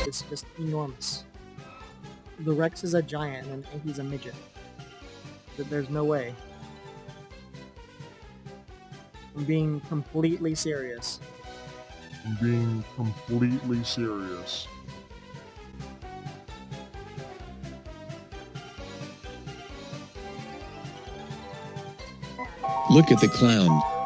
is just enormous. The Rex is a giant and Anky's a midget. There's no way. I'm being completely serious. I'm being completely serious. Look at the clown.